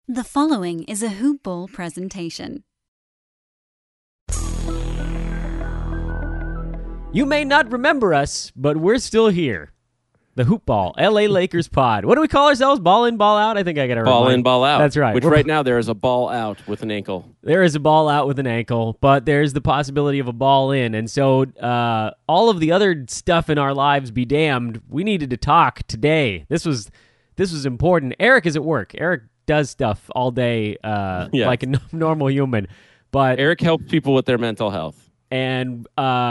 The following is a Hoop Ball presentation. You may not remember us, but we're still here. The Hoop Ball, LA Lakers pod. What do we call ourselves? Ball in, ball out? I think I got to remind. Ball in, ball out. That's right. Which right now there is a ball out with an ankle. There is a ball out with an ankle, but there's the possibility of a ball in. And so all of the other stuff in our lives be damned, we needed to talk today. This was important. Eric is at work. Eric does stuff all day like a normal human. But Eric helps people with their mental health. And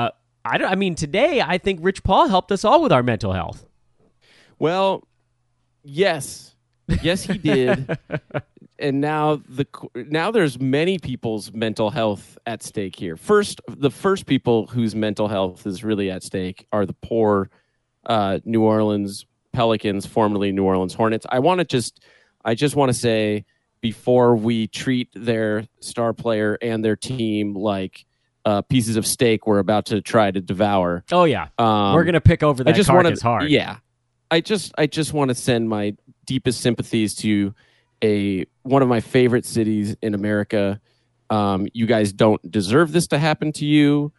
today I think Rich Paul helped us all with our mental health. Well, yes, he did. And now there's many people's mental health at stake here. The first people whose mental health is really at stake are the poor New Orleans Pelicans, formerly New Orleans Hornets. I just want to say, before we treat their star player and their team like pieces of steak we're about to try to devour. Oh yeah, we're gonna pick over that carcass hard. Yeah, I just want to send my deepest sympathies to one of my favorite cities in America. You guys don't deserve this to happen to you.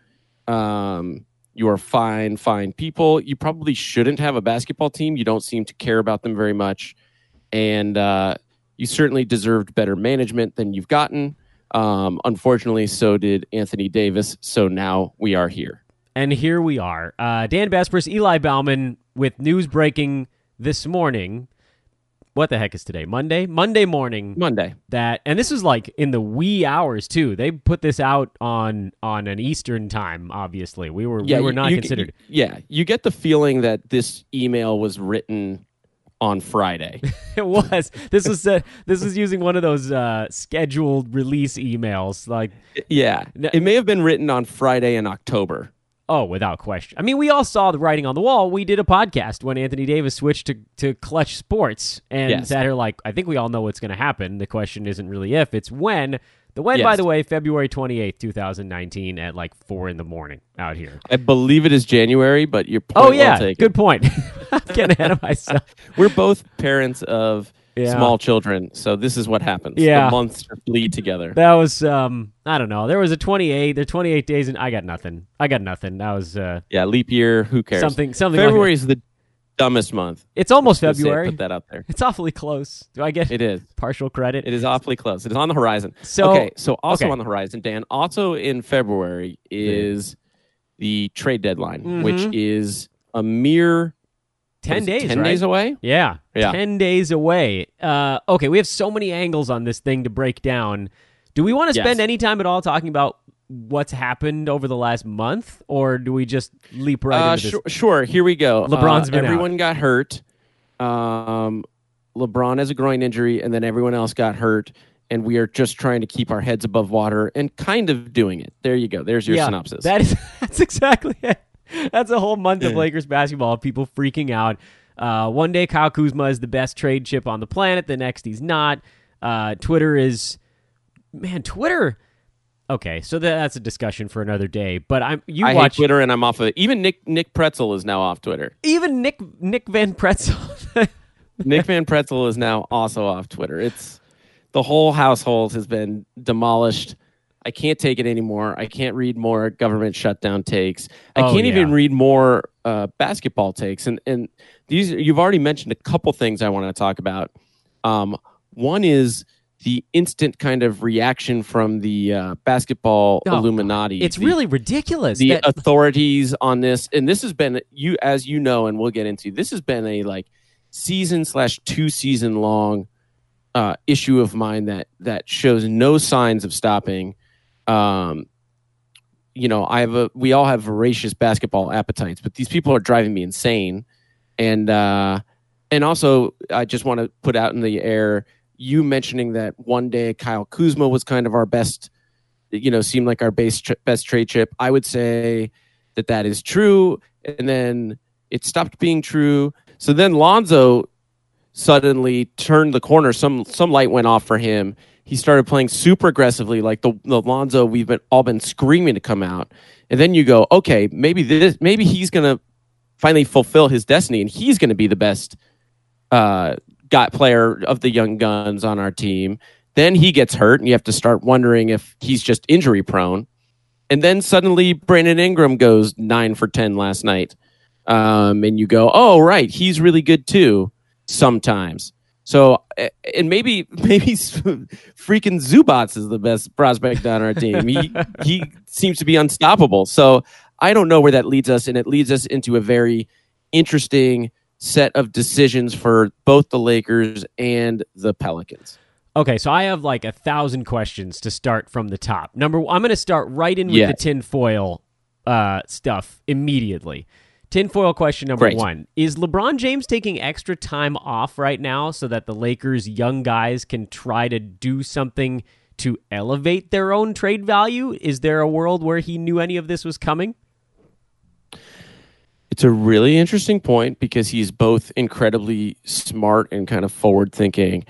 You are fine people. You probably shouldn't have a basketball team. You don't seem to care about them very much. And you certainly deserved better management than you've gotten. Unfortunately, so did Anthony Davis. So now we are here. And here we are. Dan Besbris, Eli Bauman with news breaking this morning. What the heck is today? Monday? Monday morning. Monday. And this was like in the wee hours too. They put this out on an Eastern time, obviously. We were not considered. You get the feeling that this email was written on Friday. It was. This was using one of those scheduled release emails. It may have been written on Friday in October. Oh, without question. I mean, we all saw the writing on the wall. We did a podcast when Anthony Davis switched to Clutch Sports and sat here like, I think we all know what's going to happen. The question isn't really if, it's when. The when, by the way, February 28th, 2019 at like 4 a.m. out here. I believe it is January, but your point well taken. Good point. I'm getting ahead of myself. We're both parents of small children, so this is what happens. Yeah. The months bleed together. That was, I don't know. There was a 28. There are 28 days, and I got nothing. That was... leap year, who cares? Something February like is the dumbest month. It's almost February. Put that out there. It's awfully close. Do I get it is partial credit? It is awfully close. It is on the horizon. So on the horizon, Dan, also in February is the trade deadline, which is a mere 10 days, 10 days away? Yeah. 10 days away. Okay, we have so many angles on this thing to break down. Do we want to spend any time at all talking about what's happened over the last month, or do we just leap right into this? Sure, here we go. LeBron's been everyone out. Got hurt. LeBron has a groin injury, and then everyone else got hurt, and we are just trying to keep our heads above water and kind of doing it. There you go. There's your synopsis. That's exactly it. That's a whole month of Lakers basketball, people freaking out. One day Kyle Kuzma is the best trade chip on the planet. The next he's not. Twitter. Okay, so that's a discussion for another day. But I hate Twitter, and I'm off of it. Even Nick Pretzel is now off Twitter. Even Nick Van Pretzel. Nick Van Pretzel is now also off Twitter. It's the whole household has been demolished. I can't take it anymore. I can't read more government shutdown takes. I can't even read more basketball takes. And these, you've already mentioned a couple things I want to talk about. One is the instant kind of reaction from the basketball Illuminati. It's really ridiculous. The authorities on this, and this has been, as you know, and we'll get into, this has been a season/2 season long issue of mine that shows no signs of stopping. We all have voracious basketball appetites, but these people are driving me insane. And also, I just want to put out in the air, you mentioning that one day Kyle Kuzma was kind of our best, seemed like our best trade chip. I would say that is true. And then it stopped being true. So then Lonzo suddenly turned the corner. Some light went off for him. He started playing super aggressively, like the Lonzo we've all been screaming to come out. And then you go, okay, maybe he's going to finally fulfill his destiny, and he's going to be the best player of the young guns on our team. Then he gets hurt, and you have to start wondering if he's just injury prone. And then suddenly Brandon Ingram goes 9 for 10 last night. And you go, oh, right, he's really good too sometimes. So, and maybe freaking Zubats is the best prospect on our team. He seems to be unstoppable. So I don't know where that leads us, and it leads us into a very interesting set of decisions for both the Lakers and the Pelicans. Okay, so I have like 1,000 questions to start from the top. I'm going to start right in with the tinfoil stuff immediately. Tinfoil question number 1. Is LeBron James taking extra time off right now so that the Lakers' young guys can try to do something to elevate their own trade value? Is there a world where he knew any of this was coming? It's a really interesting point because he's both incredibly smart and kind of forward-thinking.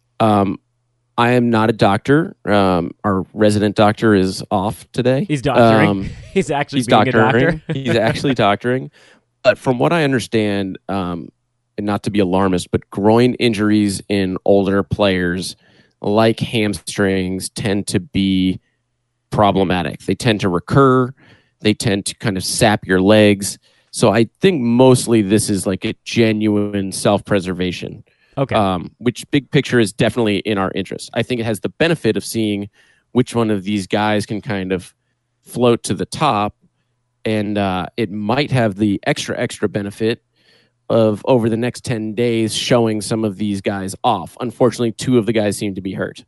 I am not a doctor. Our resident doctor is off today. He's doctoring. He's actually being a doctor. He's actually doctoring. But from what I understand, and not to be alarmist, but groin injuries in older players, like hamstrings, tend to be problematic. They tend to recur. They tend to kind of sap your legs. So I think mostly this is like a genuine self-preservation. Okay. Which big picture is definitely in our interest. I think it has the benefit of seeing which one of these guys can kind of float to the top, and it might have the extra benefit of over the next 10 days showing some of these guys off. Unfortunately, 2 of the guys seem to be hurt.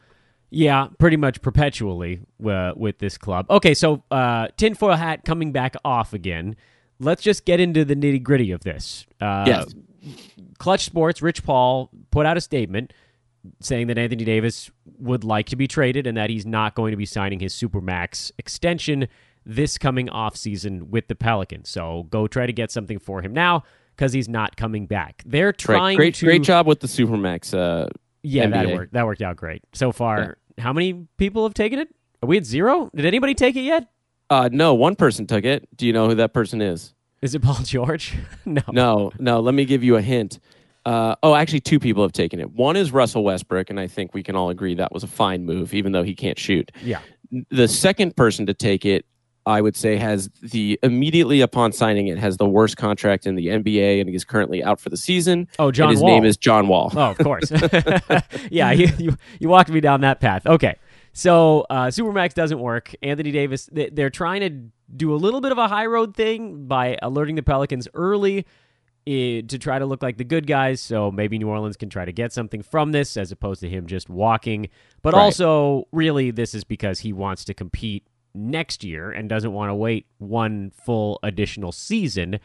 Yeah, pretty much perpetually with this club. Okay, so tinfoil hat coming back off again. Let's just get into the nitty-gritty of this. Yes. Clutch Sports, Rich Paul, put out a statement saying that Anthony Davis would like to be traded and that he's not going to be signing his Supermax extension this coming offseason with the Pelicans. So go try to get something for him now because he's not coming back. They're trying Great job with the Supermax. Yeah, NBA. that worked out great. So far, How many people have taken it? Are we at 0? Did anybody take it yet? No, one person took it. Do you know who that person is? Is it Paul George? No. Let me give you a hint. Actually, 2 people have taken it. One is Russell Westbrook, and I think we can all agree that was a fine move, even though he can't shoot. Yeah. The second person to take it, I would say, immediately upon signing it, has the worst contract in the NBA, and he's currently out for the season. Oh, John Wall. His name is John Wall. Oh, of course. Yeah, you walked me down that path. Okay. So Supermax doesn't work. Anthony Davis, they're trying to do a little bit of a high road thing by alerting the Pelicans early to try to look like the good guys. So maybe New Orleans can try to get something from this as opposed to him just walking. But also, really, this is because he wants to compete next year and doesn't want to wait one full additional season.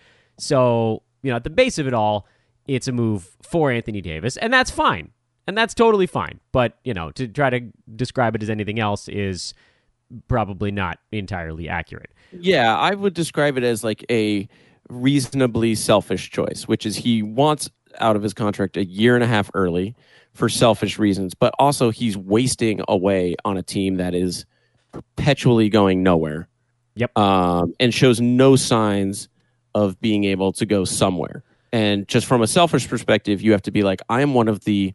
So, at the base of it all, it's a move for Anthony Davis, and that's fine. And that's totally fine. But, to try to describe it as anything else is probably not entirely accurate. Yeah, I would describe it as like a reasonably selfish choice, which is he wants out of his contract a year and a half early for selfish reasons, but also he's wasting away on a team that is perpetually going nowhere. Yep. And shows no signs of being able to go somewhere. And just from a selfish perspective, you have to be like, I am one of the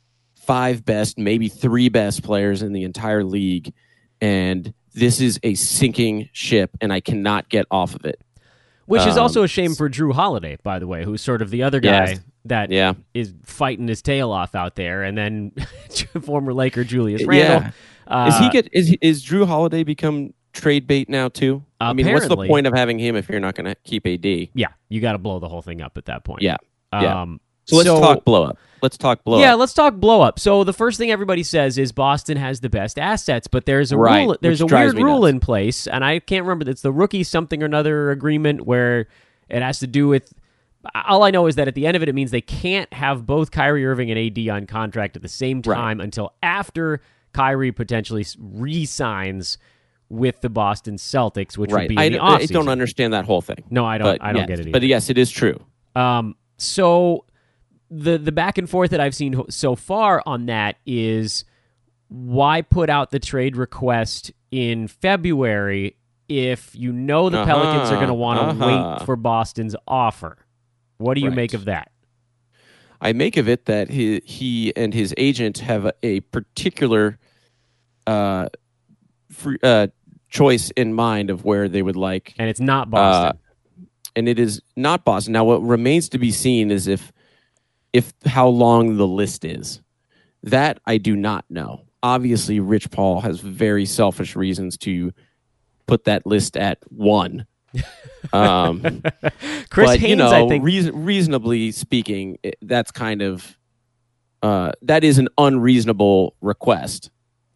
5 best, maybe 3 best players in the entire league, and this is a sinking ship, and I cannot get off of it. Which is also a shame for Drew Holiday, by the way, who's sort of the other guy that is fighting his tail off out there, and then former Laker Julius Randle. Yeah. Is Drew Holiday become trade bait now too? I mean, what's the point of having him if you're not going to keep AD? Yeah, you got to blow the whole thing up at that point. Yeah. So let's talk blow up. Let's talk blow up. So the first thing everybody says is Boston has the best assets, but there's a rule. There's a weird rule in place, and I can't remember. It's the rookie something or another agreement where it has to do with. All I know is that at the end of it, it means they can't have both Kyrie Irving and AD on contract at the same time until after Kyrie potentially re-signs with the Boston Celtics, which would be in the offseason. I don't understand that whole thing. No, I don't. I don't get it either. But yes, it is true. So the back and forth that I've seen so far on that is why put out the trade request in February if you know the Pelicans are going to want to wait for Boston's offer? What do you make of that? I make of it that he and his agent have a particular choice in mind of where they would like, and it's not Boston. And it is not Boston. Now, what remains to be seen is if how long the list is. That I do not know. Obviously, Rich Paul has very selfish reasons to put that list at 1. Chris but, Haynes, I think, reasonably speaking, that's kind of that is an unreasonable request.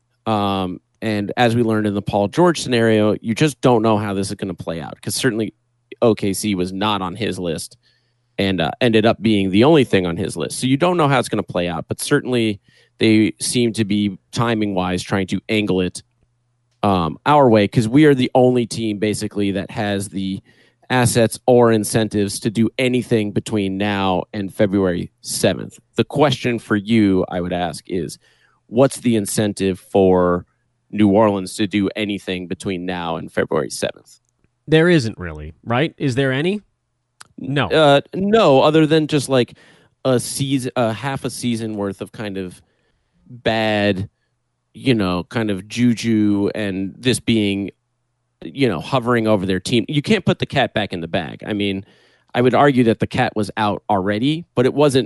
And as we learned in the Paul George scenario, you just don't know how this is going to play out, because certainly OKC was not on his list and ended up being the only thing on his list. So you don't know how it's going to play out, but certainly they seem to be timing-wise trying to angle it our way, because we are the only team basically that has the assets or incentives to do anything between now and February 7th. The question for you, I would ask, is what's the incentive for New Orleans to do anything between now and February 7th? There isn't really, right? Is there any? No. No, other than just like half a season worth of kind of bad, kind of juju, and this being, hovering over their team. You can't put the cat back in the bag. I mean, I would argue that the cat was out already, but it wasn't,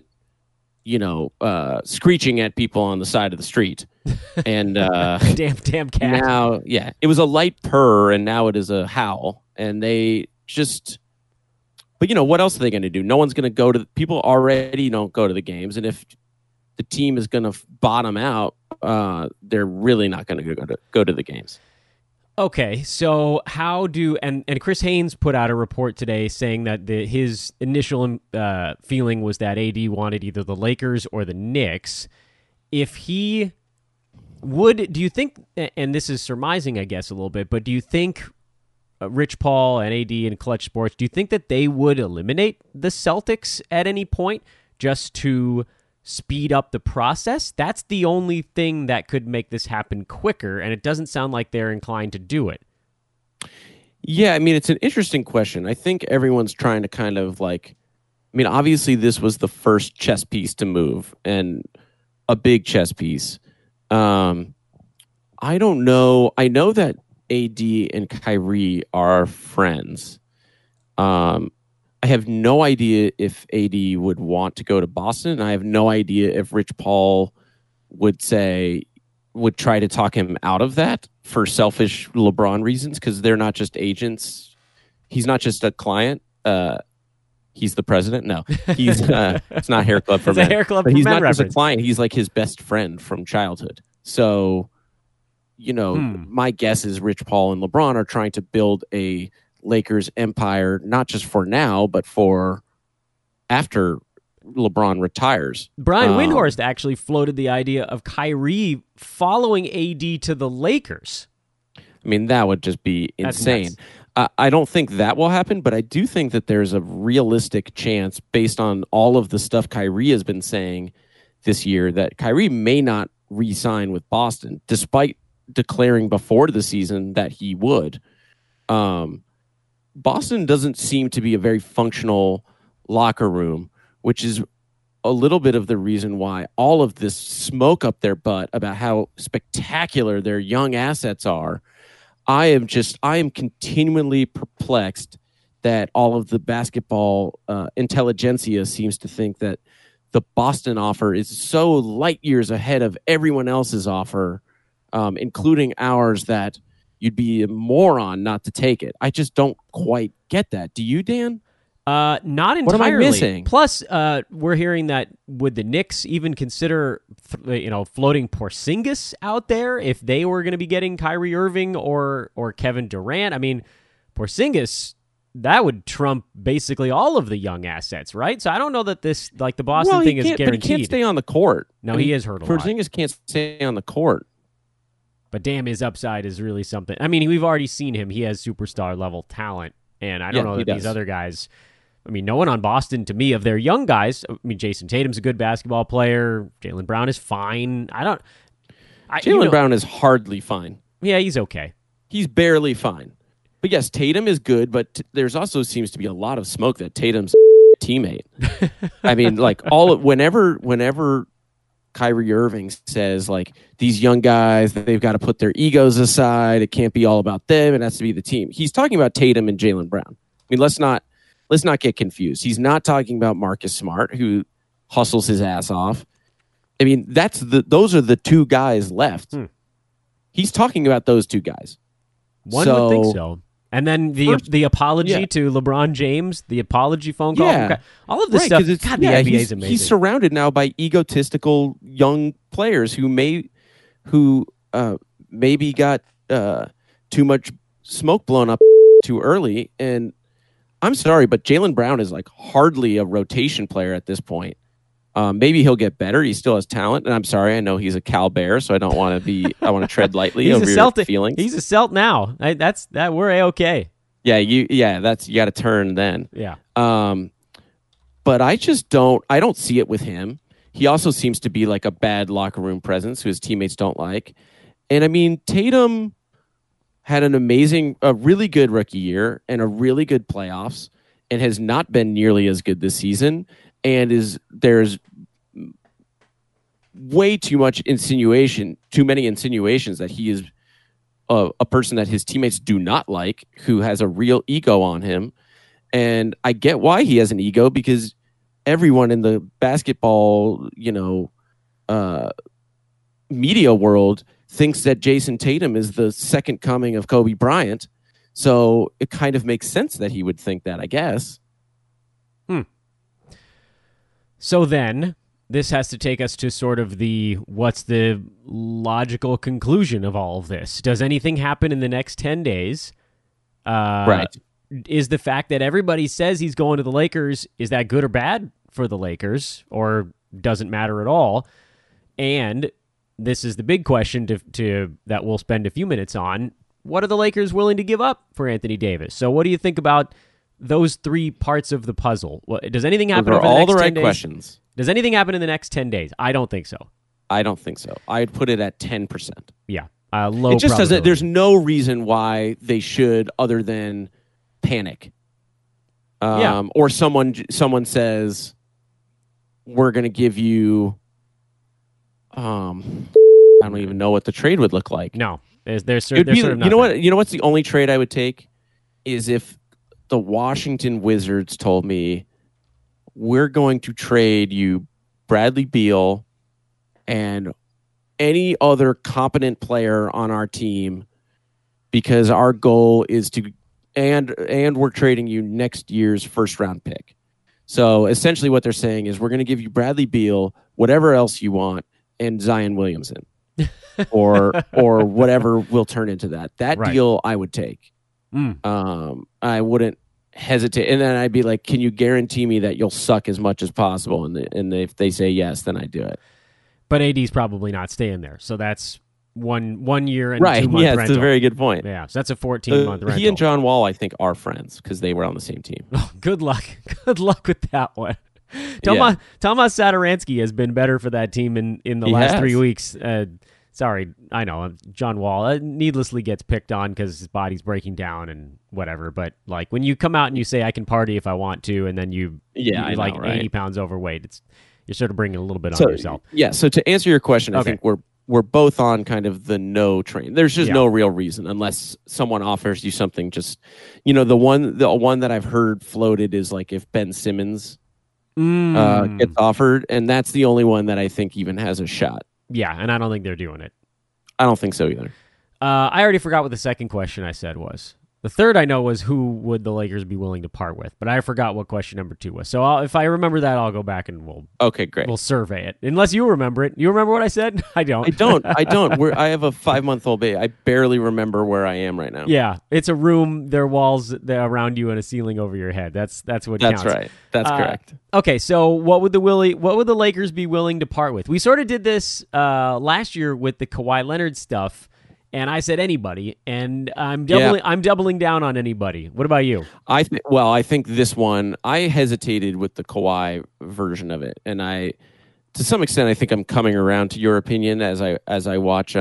screeching at people on the side of the street. And damn cat. Now, yeah, it was a light purr, and now it is a howl. And they just, but what else are they going to do? No one's going to go to, people already don't go to the games, and if the team is going to bottom out, they're really not going to go to the games. Okay, so how do and Chris Haynes put out a report today saying that his initial feeling was that AD wanted either the Lakers or the Knicks. If he would, do you think? And this is surmising, I guess, a little bit, but do you think Rich Paul and AD and Clutch Sports, do you think that they would eliminate the Celtics at any point just to speed up the process? That's the only thing that could make this happen quicker, and it doesn't sound like they're inclined to do it. Yeah, I mean, it's an interesting question. I think everyone's trying to kind of obviously this was the first chess piece to move, and a big chess piece. I don't know. I know that AD and Kyrie are friends. I have no idea if AD would want to go to Boston, and I have no idea if Rich Paul would try to talk him out of that for selfish LeBron reasons, because they're not just agents. He's not just a client. He's the president. No, he's it's not Hair Club for it's Men. A Hair Club but for he's Men not reference. just a client. He's like his best friend from childhood. So, my guess is Rich Paul and LeBron are trying to build a Lakers empire, not just for now, but for after LeBron retires. Brian Windhorst actually floated the idea of Kyrie following AD to the Lakers. I mean, that would just be insane. I don't think that will happen, but I do think that there's a realistic chance, based on all of the stuff Kyrie has been saying this year, that Kyrie may not re-sign with Boston, despite declaring before the season that he would. Boston doesn't seem to be a very functional locker room, which is a little bit of the reason why all of this smoke up their butt about how spectacular their young assets are. I am continually perplexed that all of the basketball intelligentsia seems to think that the Boston offer is so light years ahead of everyone else's offer, including ours, that you'd be a moron not to take it. I just don't quite get that. Do you, Dan? Not entirely. What am I missing? Plus, we're hearing that would the Knicks even consider, floating Porzingis out there if they were going to be getting Kyrie Irving or Kevin Durant? I mean, Porzingis, that would trump basically all of the young assets, right? So I don't know that this, the Boston thing is guaranteed. But he can't stay on the court. No, he is hurt a lot. Porzingis can't stay on the court. But damn, his upside is really something. I mean, we've already seen him. He has superstar level talent, and I don't know that these other guys. I mean, no one on Boston, to me, of their young guys. I mean, Jason Tatum's a good basketball player. Jaylen Brown is fine. Jaylen Brown is hardly fine. Yeah, he's okay. He's barely fine. But yes, Tatum is good, but there's also seems to be a lot of smoke that Tatum's teammate. I mean, like whenever Kyrie Irving says like these young guys, they've got to put their egos aside. It can't be all about them. It has to be the team. He's talking about Tatum and Jaylen Brown. I mean, let's not get confused. He's not talking about Marcus Smart, who hustles his ass off. I mean, those are the two guys left. He's talking about those two guys. One would think so. And then the apology to LeBron James, the apology phone call, all of this stuff. God, the NBA is amazing. He's surrounded now by egotistical young players who maybe got too much smoke blown up too early. And I'm sorry, but Jaylen Brown is like hardly a rotation player at this point. Maybe he'll get better. He still has talent. And I'm sorry, I know he's a Cal Bear, so I don't want to be. I want to tread lightly over your feelings. He's a Celt now. That's we're A-okay. Yeah, you got to turn then. Yeah. But I just don't. I don't see it with him. He also seems to be like a bad locker room presence who his teammates don't like. And I mean, Tatum had a really good rookie year and a really good playoffs, and has not been nearly as good this season. And there's way too many insinuations that he is a person that his teammates do not like, who has a real ego on him. And I get why he has an ego, because everyone in the basketball, media world thinks that Jason Tatum is the second coming of Kobe Bryant. So it kind of makes sense that he would think that, I guess. So then, this has to take us to sort of what's the logical conclusion of all of this? Does anything happen in the next 10 days? Right. Is the fact that everybody says he's going to the Lakers, is that good or bad for the Lakers, or doesn't matter at all? And this is the big question that we'll spend a few minutes on. What are the Lakers willing to give up for Anthony Davis? So what do you think about those three parts of the puzzle? Does anything happen over the next 10 days? All the right questions. Does anything happen in the next 10 days? I don't think so. I don't think so. I'd put it at 10%. Yeah. Low it just doesn't. There's no reason why they should, other than panic. Or someone says, we're going to give you, I don't even know what the trade would look like. No. There's sort of nothing. You know what's the only trade I would take is if the Washington Wizards told me, we're going to trade you Bradley Beal and any other competent player on our team, because our goal is to, and we're trading you next year's first round pick. So essentially what they're saying is, we're going to give you Bradley Beal, whatever else you want, and Zion Williamson or whatever will turn into that. That right. Deal I would take. I wouldn't hesitate, and then I'd be like, "Can you guarantee me that you'll suck as much as possible?" And if they say yes, then I do it. But AD's probably not staying there, so that's 1 year and right. 2 month Yeah, rental. it's a very good point. Yeah, so that's a 14-month rental. He and John Wall, I think, are friends because they were on the same team. Oh, good luck. Good luck with that one. Tomas Satoransky has been better for that team in the last 3 weeks. Sorry, I know John Wall needlessly gets picked on because his body's breaking down and whatever. But like when you come out and you say I can party if I want to, and then you're 80 pounds overweight, you're sort of bringing a little bit on yourself. Yeah. So to answer your question, I think we're both on kind of the no train. There's just no real reason unless someone offers you something. Just the one that I've heard floated is like if Ben Simmons gets offered, and that's the only one that I think even has a shot. Yeah, and I don't think they're doing it. I don't think so either. I already forgot what the second question I said was. The third I know was who would the Lakers be willing to part with, but I forgot what question number 2 was. So if I remember that, I'll go back and we'll survey it. Unless you remember it. You remember what I said? I don't. I don't. I have a 5-month-old baby. I barely remember where I am right now. Yeah, it's a room. There are walls around you and a ceiling over your head. That's what counts. That's right. That's correct. Okay, so what would the Lakers be willing to part with? We sort of did this last year with the Kawhi Leonard stuff. And I said anybody, and I'm doubling down on anybody. What about you? I think this one, I hesitated with the Kawhi version of it, and to some extent, I think I'm coming around to your opinion as I watch,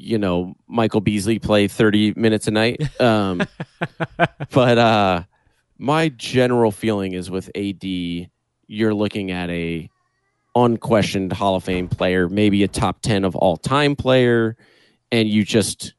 Michael Beasley play 30 minutes a night. But my general feeling is with AD, you're looking at a unquestioned Hall of Fame player, maybe a top 10 of all time player, and you just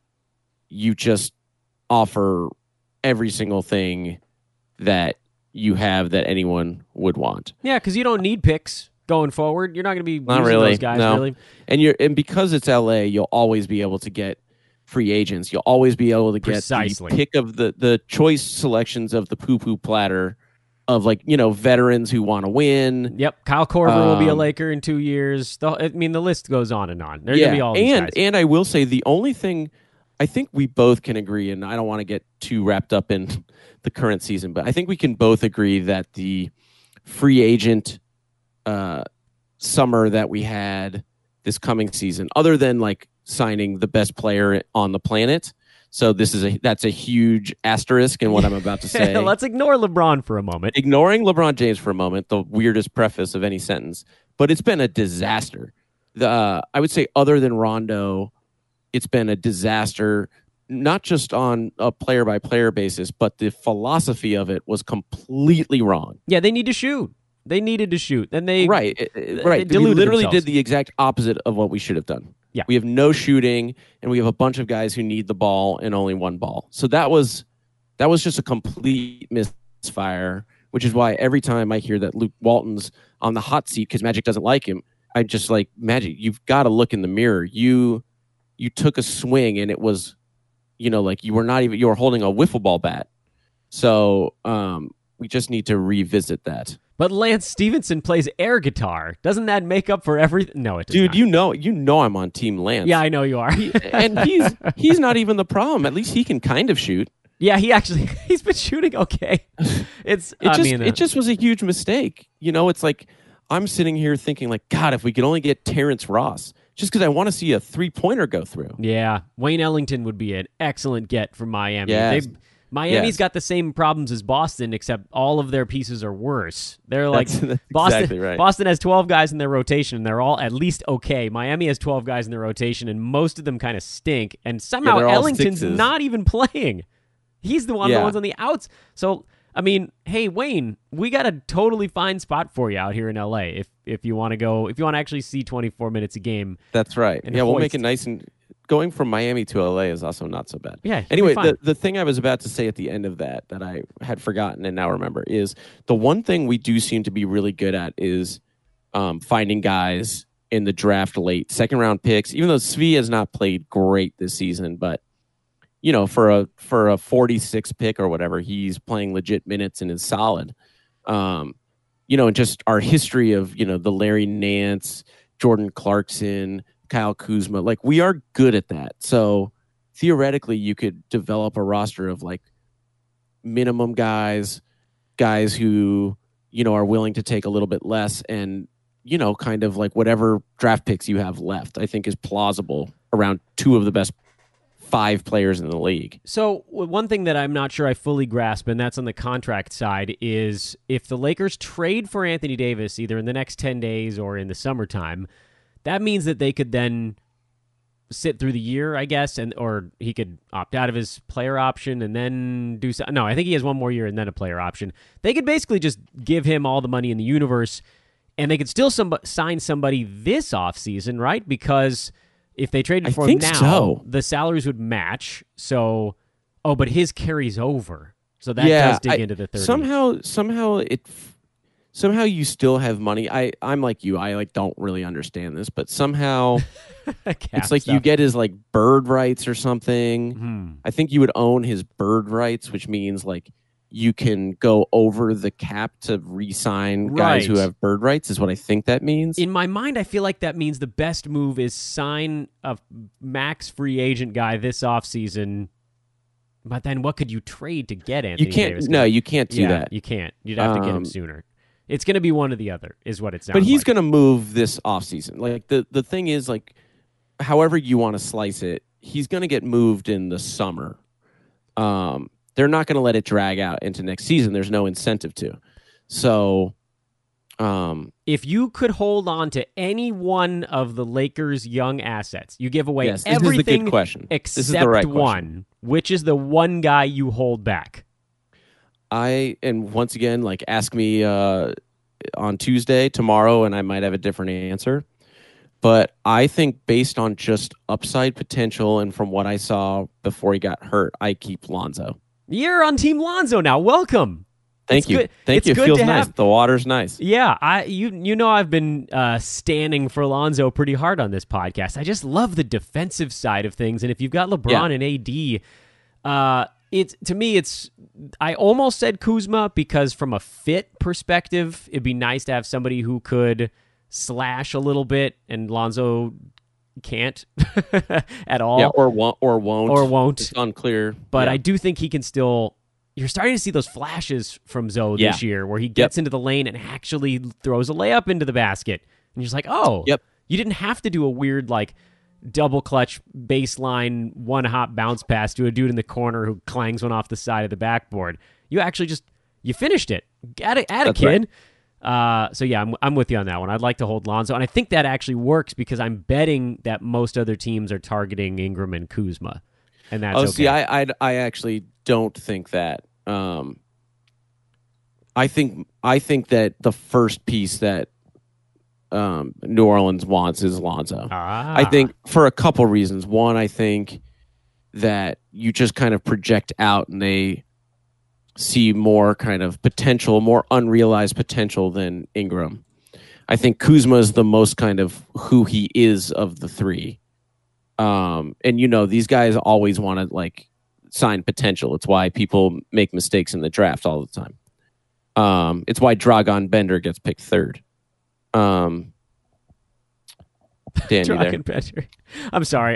offer every single thing that you have that anyone would want. Yeah, because you don't need picks going forward. You're not going to be Not using really, those guys, no. really. And because it's LA, you'll always be able to get free agents. You'll always be able to get Precisely. the pick of the choice selections of the poo-poo platter of veterans who want to win. Yep, Kyle Korver will be a Laker in 2 years. The list goes on and on. There's going to be all these guys. And I will say the only thing I think we both can agree, and I don't want to get too wrapped up in the current season, but I think we can both agree that the free agent summer that we had this coming season, other than like signing the best player on the planet. So that's a huge asterisk in what I'm about to say. Let's ignore LeBron for a moment. Ignoring LeBron James for a moment, the weirdest preface of any sentence, but it's been a disaster. I would say other than Rondo, it's been a disaster, not just on a player-by-player basis, but the philosophy of it was completely wrong. Yeah, they need to shoot. They needed to shoot. And they right. They We deluded literally themselves. did the exact opposite of what we should have done. Yeah. We have no shooting, and we have a bunch of guys who need the ball and only one ball. So that was just a complete misfire, which is why every time I hear that Luke Walton's on the hot seat because Magic doesn't like him, I just like, Magic, you've got to look in the mirror. You took a swing, and it was, like you were holding a wiffle ball bat. So we just need to revisit that. But Lance Stevenson plays air guitar. Doesn't that make up for everything? No, it does Dude, not. you know I'm on Team Lance. Yeah, I know you are. And he's not even the problem. At least he can kind of shoot. Yeah, he's been shooting okay. It just was a huge mistake. It's like I'm sitting here thinking like, God, if we could only get Terrence Ross, just because I want to see a 3-pointer go through. Yeah, Wayne Ellington would be an excellent get from Miami. Yes. Miami's got the same problems as Boston, except all of their pieces are worse. They're like That's Boston. exactly right. Boston has 12 guys in their rotation, and they're all at least okay. Miami has 12 guys in their rotation, and most of them kind of stink. And somehow they're all Ellington's sixes. not even playing. He's the one, Yeah. the ones on the outs. So I mean, hey Wayne, we got a totally fine spot for you out here in LA. If you want to go, if you want to actually see 24 minutes a game. That's right. And Yeah, we'll hoist. make it nice, and going from Miami to LA is also not so bad. Yeah. Anyway, it'll be fine. the thing I was about to say at the end of that I had forgotten and now remember is the one thing we do seem to be really good at is finding guys in the draft late, second round picks. Even though Svi has not played great this season, but for a 46 pick or whatever, he's playing legit minutes and is solid. And just our history of the Larry Nance, Jordan Clarkson, Kyle Kuzma, like we are good at that. So theoretically, you could develop a roster of like minimum guys who are willing to take a little bit less, and kind of like whatever draft picks you have left, I think is plausible around two of the best 5 players in the league. So one thing that I'm not sure I fully grasp, and that's on the contract side, is if the Lakers trade for Anthony Davis either in the next 10 days or in the summertime, that means that they could then sit through the year, I guess, or he could opt out of his player option and then do so. No, I think he has one more year and then a player option. They could basically just give him all the money in the universe, and they could still sign somebody this offseason, right? Because if they traded for him think now, so. the salaries would match. So, but his carries over. So that does dig into the 30. Somehow you still have money. I'm like you. I don't really understand this, but somehow it's like you get his like bird rights or something. I think you would own his bird rights, which means like you can go over the cap to re-sign guys who have bird rights is what I think that means. In my mind, I feel like that means the best move is sign a max free agent guy this offseason. But then what could you trade to get Anthony Davis? No, you can't do that. You can't. You'd have to get him sooner. It's going to be one or the other is what it sounds like. But he's like. going to move this offseason. Like the thing is, like, however you want to slice it, he's going to get moved in the summer. They're not going to let it drag out into next season. There's no incentive to. So, if you could hold on to any one of the Lakers' young assets, you give away yes, everything this is the good question. except This is the right one. question. Which is the one guy you hold back? and once again, like ask me on Tuesday, tomorrow, and I might have a different answer. But I think based on just upside potential and from what I saw before he got hurt, I keep Lonzo. You're on Team Lonzo now. Welcome. Thank you. Good. Thank you. It feels nice. The water's nice. Yeah, you know I've been standing for Lonzo pretty hard on this podcast. I just love the defensive side of things, and if you've got LeBron and AD, I almost said Kuzma because from a fit perspective, it'd be nice to have somebody who could slash a little bit, and Lonzo can't at all. Yeah, or won't. It's unclear. But yeah. I do think he can still. You're starting to see those flashes from Zoe this year where he gets into the lane and actually throws a layup into the basket. And you're just like, oh, you didn't have to do a weird like double clutch baseline one hop bounce pass to a dude in the corner who clangs one off the side of the backboard. You actually you finished it. At it, kid. Right. So yeah, I'm with you on that one. I'd like to hold Lonzo, and I think that actually works because I'm betting that most other teams are targeting Ingram and Kuzma, and that's okay. See, I actually don't think that. I think that the first piece that New Orleans wants is Lonzo. I think for a couple reasons. One, I think that you just kind of project out and they see more kind of potential, more unrealized potential than Ingram. I think Kuzma is the most kind of who he is of the three. And these guys always want to like sign potential. It's why people make mistakes in the draft all the time. It's why Dragan Bender gets picked third. Dan, Dragan Bender. I'm sorry.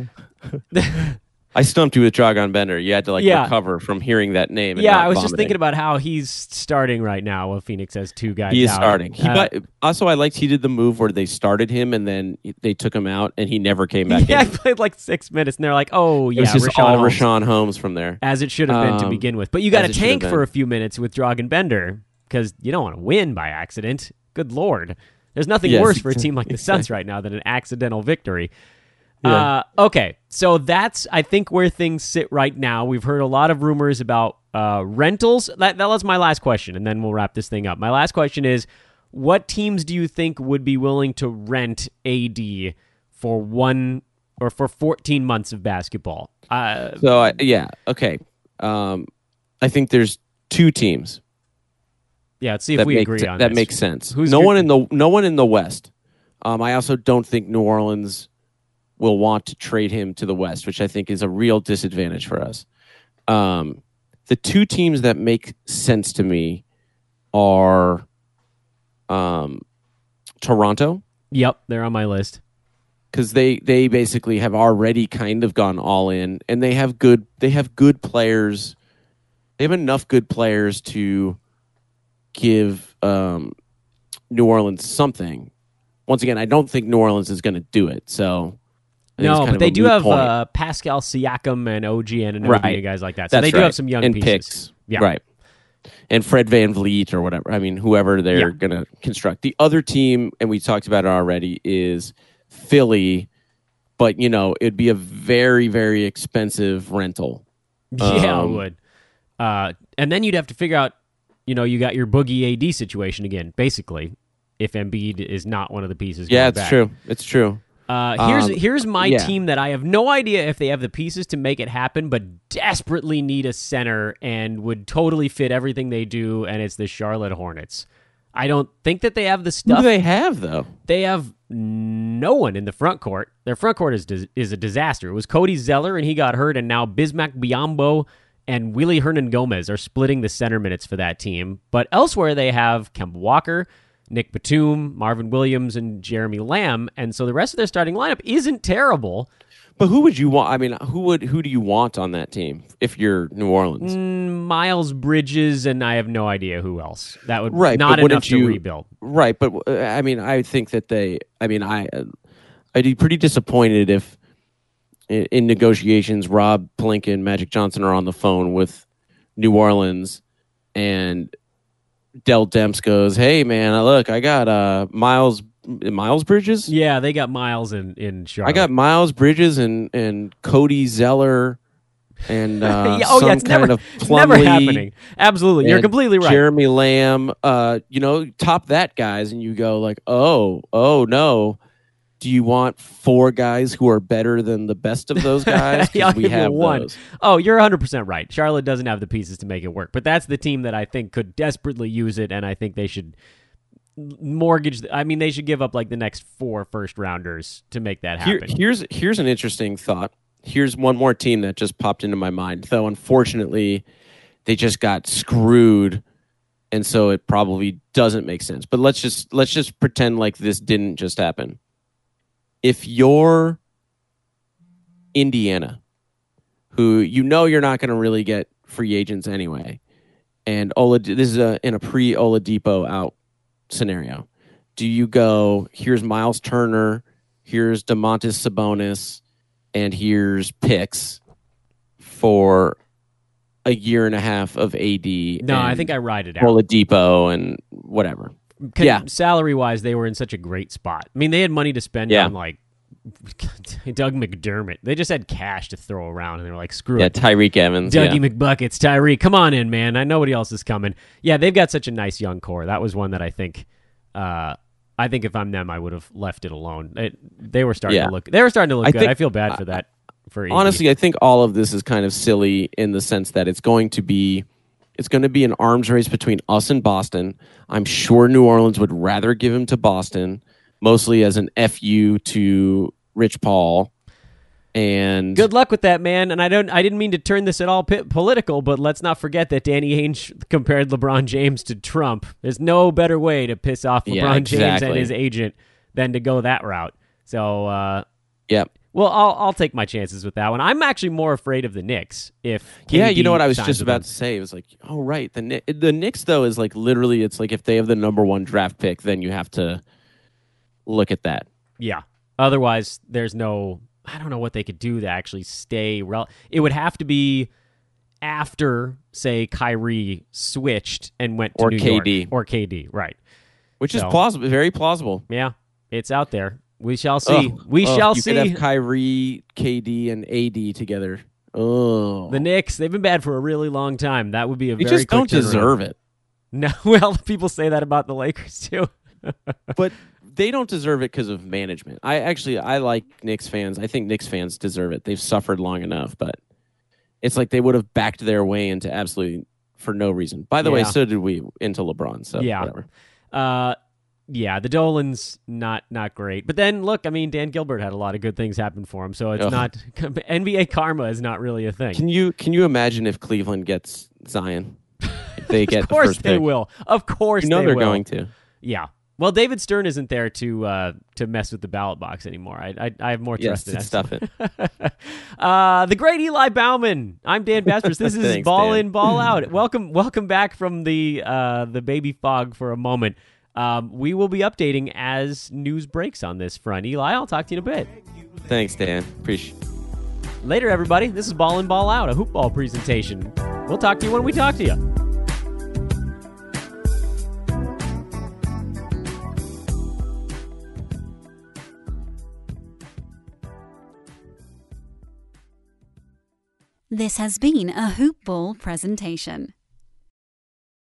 I stumped you with Dragan Bender. You had to recover from hearing that name. And I was just thinking about how he's starting right now while Phoenix has two guys out. He is starting. Also, I liked he did the move where they started him and then they took him out and he never came back in. Yeah, he played like 6 minutes and they're like, oh, yeah, it was just all Rashawn Holmes from there. As it should have been to begin with. But you got to tank for a few minutes with Dragan Bender because you don't want to win by accident. Good Lord. There's nothing worse for a team like the Suns right now than an accidental victory. Yeah. Okay, so that's, I think, where things sit right now. We've heard a lot of rumors about rentals. That was my last question, and then we'll wrap this thing up. My last question is, what teams do you think would be willing to rent AD for 14 months of basketball? Okay. I think there's two teams. Yeah, let's see if we agree on that. That makes sense. No one in the West. I also don't think New Orleans will want to trade him to the West, which I think is a real disadvantage for us. The two teams that make sense to me are Toronto. Yep, they're on my list. Because they basically have already kind of gone all in, and they have good players. They have enough good players to give New Orleans something. Once again, I don't think New Orleans is going to do it, so... No, but they do have Pascal Siakam and OG Anunoby and guys like that. So they do have some young pieces. Picks. Yeah. Right. And Fred VanVleet or whatever. I mean, whoever they're going to construct. The other team, and we talked about it already, is Philly. But, it'd be a very, very expensive rental. Yeah, it would. And then you'd have to figure out, you got your Boogie AD situation again, basically, if Embiid is not one of the pieces. Yeah, it's true. It's true. Here's my team that I have no idea if they have the pieces to make it happen, but desperately need a center and would totally fit everything they do, and it's the Charlotte Hornets. I don't think that they have the stuff. Who do they have, though? They have no one in the front court. Their front court is a disaster. It was Cody Zeller, and he got hurt, and now Bismack Biyombo and Willie Hernan-Gomez are splitting the center minutes for that team. But elsewhere, they have Kemba Walker, Nick Batum, Marvin Williams, and Jeremy Lamb, and so the rest of their starting lineup isn't terrible. But who would you want? I mean, who do you want on that team if you're New Orleans? Miles Bridges, and I have no idea who else. That would not enough to rebuild. Right, but I mean, I think that I'd be pretty disappointed if in negotiations Rob Pelinka and Magic Johnson are on the phone with New Orleans and Dell Demps goes, "Hey man, look, I got Miles Bridges." Yeah, they got Miles in Charlotte. I got Miles Bridges and Cody Zeller and it's kind of never Plumlee happening. Absolutely, you're and completely right. Jeremy Lamb, top that guys, and you go like, oh no. Do you want 4 guys who are better than the best of those guys? Yeah, I'll We give you have one. those. Oh, you're 100% right. Charlotte doesn't have the pieces to make it work, but that's the team that I think could desperately use it, and I think they should mortgage. I mean, they should give up like the next 4 first-rounders to make that happen. Here's an interesting thought. Here's one more team that just popped into my mind, though unfortunately they just got screwed, and so it probably doesn't make sense. But let's just pretend like this didn't just happen. If you're Indiana, who you're not going to really get free agents anyway, and this is in a pre-Oladipo out scenario, do you go, here's Miles Turner, here's Domantas Sabonis, and here's picks for a year and a half of AD? No, I think I ride it out. Oladipo and whatever. Salary-wise, they were in such a great spot. I mean, they had money to spend on, like, Doug McDermott. They just had cash to throw around, and they were like, screw it. Tyreek Evans. Dougie McBuckets, Tyreek. Come on in, man. I nobody else is coming. Yeah, they've got such a nice young core. That was one that I think if I'm them, I would have left it alone. They were starting to look good. I feel bad for that. Honestly, I think all of this is kind of silly in the sense that it's going to be an arms race between us and Boston. I'm sure New Orleans would rather give him to Boston, mostly as an FU to Rich Paul. And good luck with that, man. And I didn't mean to turn this at all political, but let's not forget that Danny Ainge compared LeBron James to Trump. There's no better way to piss off LeBron James and his agent than to go that route. So, yep. Well, I'll take my chances with that one. I'm actually more afraid of the Knicks. You know what I was just about to say? It was like, oh, right. The Knicks, though, is like literally, it's like if they have the number 1 draft pick, then you have to look at that. Yeah. Otherwise, there's no, I don't know what they could do to actually stay. It would have to be after, say, Kyrie switched and went to New KD. York. Or KD, right. Which is plausible, very plausible. Yeah, it's out there. We shall see. We shall see. You could have Kyrie, KD, and AD together. Oh, the Knicks, they've been bad for a really long time. That would be a they very just don't deserve it. No, well, people say that about the Lakers too. But they don't deserve it because of management. I like Knicks fans. I think Knicks fans deserve it. They've suffered long enough, but it's like they would have backed their way into absolutely for no reason. By the way, so did we into LeBron. So whatever. Yeah, the Dolan's not great. But then, look, I mean, Dan Gilbert had a lot of good things happen for him, so it's not NBA karma is not really a thing. Can you imagine if Cleveland gets Zion? If they get of course the first they pick? will. Of course they're will. going to. Yeah. Well, David Stern isn't there to mess with the ballot box anymore. I have more trust in that stuff it. The great Eli Bauman. I'm Dan Bastress. This is Thanks, Ball Dan. In, Ball Out. Welcome back from the baby fog for a moment. We will be updating as news breaks on this front. Eli, I'll talk to you in a bit. Thanks, Dan. Appreciate it. Later, everybody. This is Ball In, Ball Out, a hoop ball presentation. We'll talk to you when we talk to you. This has been a Hoop Ball presentation.